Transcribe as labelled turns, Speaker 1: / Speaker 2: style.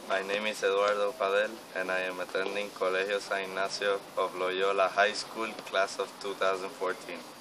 Speaker 1: My name is Eduardo Padel and I am attending Colegio San Ignacio of Loyola High School, class of 2014.